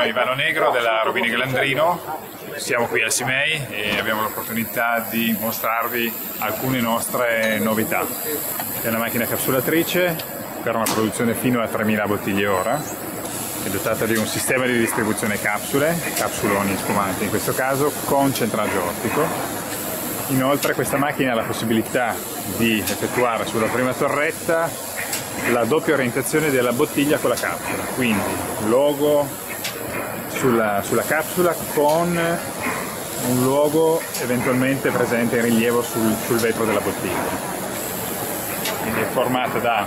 sono Ivano Negro della Rubini Galandrino, siamo qui al CIMEI e abbiamo l'opportunità di mostrarvi alcune nostre novità. È una macchina capsulatrice per una produzione fino a 3000 bottiglie ora, è dotata di un sistema di distribuzione capsule, capsuloni spumanti in questo caso, con centraggio ottico. Inoltre questa macchina ha la possibilità di effettuare sulla prima torretta la doppia orientazione della bottiglia con la capsula, quindi logo sulla capsula con un logo eventualmente presente in rilievo sul vetro della bottiglia. Quindi è formata da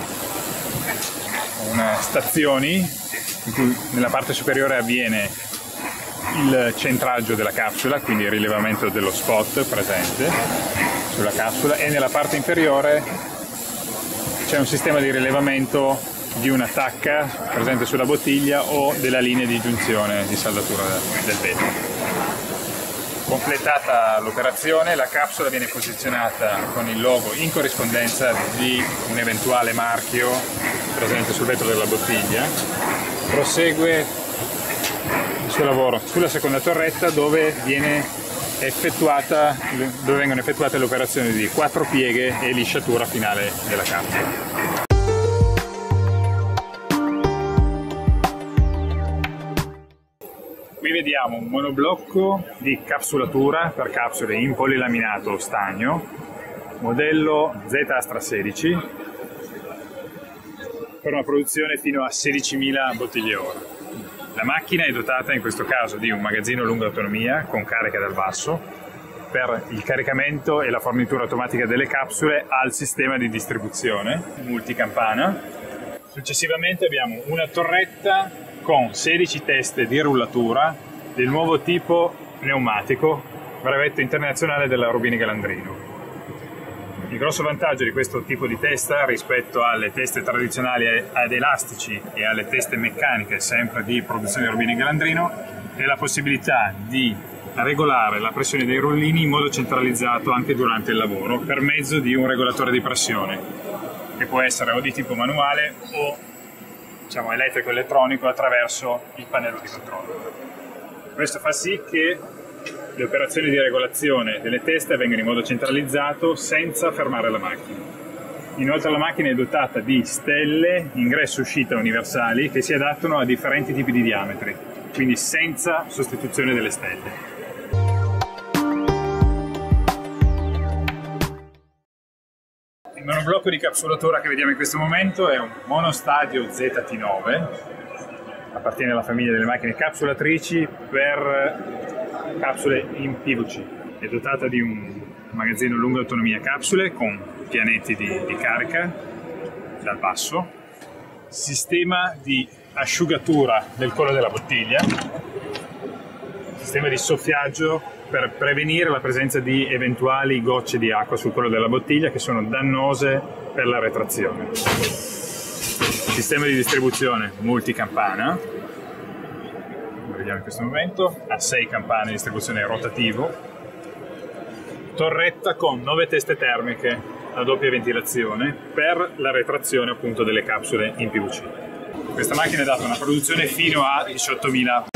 stazioni in cui nella parte superiore avviene il centraggio della capsula, quindi il rilevamento dello spot presente sulla capsula, e nella parte inferiore c'è un sistema di rilevamento di una tacca presente sulla bottiglia o della linea di giunzione di saldatura del vetro. Completata l'operazione, la capsula viene posizionata con il logo in corrispondenza di un eventuale marchio presente sul vetro della bottiglia. Prosegue il suo lavoro sulla seconda torretta dove vengono effettuate le operazioni di 4 pieghe e lisciatura finale della capsula. Qui vediamo un monoblocco di capsulatura per capsule in polilaminato stagno, modello Z Astra 16, per una produzione fino a 16.000 bottiglie ora. La macchina è dotata in questo caso di un magazzino a lunga autonomia con carica dal basso per il caricamento e la fornitura automatica delle capsule al sistema di distribuzione multicampana. Successivamente abbiamo una torretta con 16 teste di rullatura del nuovo tipo pneumatico, brevetto internazionale della Rubini Galandrino. Il grosso vantaggio di questo tipo di testa rispetto alle teste tradizionali ad elastici e alle teste meccaniche sempre di produzione Rubini Galandrino è la possibilità di regolare la pressione dei rullini in modo centralizzato anche durante il lavoro per mezzo di un regolatore di pressione che può essere o di tipo manuale o elettrico-elettronico attraverso il pannello di controllo. Questo fa sì che le operazioni di regolazione delle teste avvengono in modo centralizzato senza fermare la macchina. Inoltre la macchina è dotata di stelle ingresso-uscita universali che si adattano a differenti tipi di diametri, quindi senza sostituzione delle stelle. Il monoblocco di capsulatura che vediamo in questo momento è un monostadio ZT9, appartiene alla famiglia delle macchine capsulatrici per capsule in PVC. È dotata di un magazzino lunga autonomia capsule con pianetti di carica dal basso, sistema di asciugatura del collo della bottiglia, sistema di soffiaggio per prevenire la presenza di eventuali gocce di acqua sul collo della bottiglia che sono dannose per la retrazione. Sistema di distribuzione multicampana, lo vediamo in questo momento, ha 6 campane di distribuzione rotativo, torretta con 9 teste termiche a doppia ventilazione per la retrazione appunto delle capsule in PVC. Questa macchina è data una produzione fino a 18.000.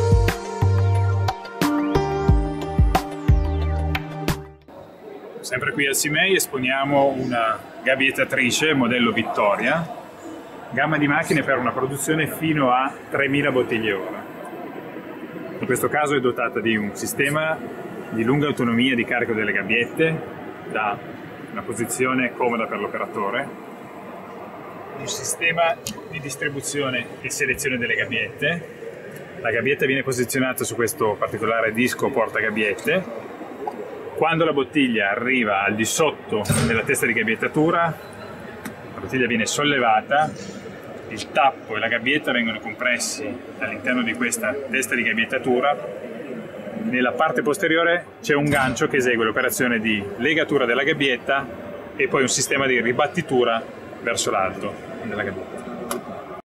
Sempre qui al CIMEI esponiamo una gabbiettatrice modello Vittoria, gamma di macchine per una produzione fino a 3.000 bottiglie ora. In questo caso è dotata di un sistema di lunga autonomia di carico delle gabbiette da una posizione comoda per l'operatore, un sistema di distribuzione e selezione delle gabbiette. La gabbietta viene posizionata su questo particolare disco porta gabbiette. Quando la bottiglia arriva al di sotto della testa di gabbiettatura, la bottiglia viene sollevata, il tappo e la gabbietta vengono compressi all'interno di questa testa di gabbiettatura. Nella parte posteriore c'è un gancio che esegue l'operazione di legatura della gabbietta e poi un sistema di ribattitura verso l'alto della gabbietta.